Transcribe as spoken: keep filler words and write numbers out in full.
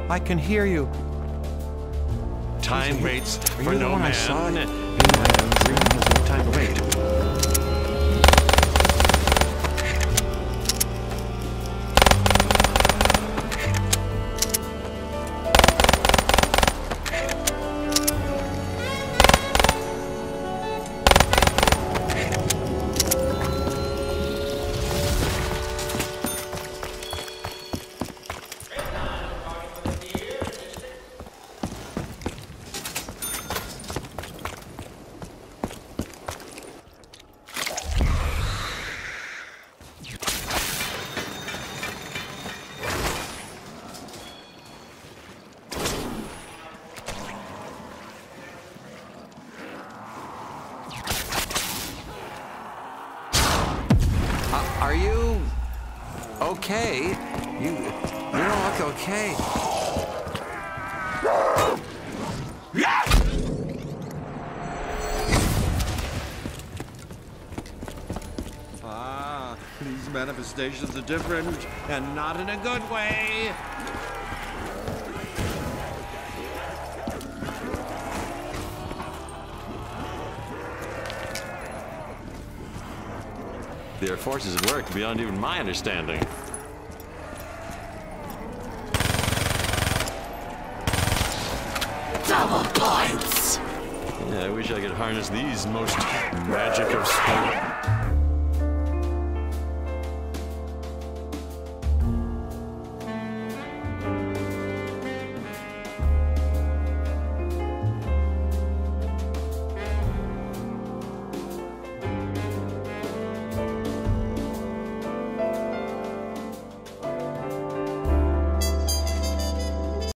I can hear you. Time waits Are for you the no one I man. saw in my dream? There's no time to wait. Are you okay? You you don't look okay. Ah, these manifestations are different, and not in a good way. Their forces have worked beyond even my understanding. Double points! Yeah, I wish I could harness these most magic of sport.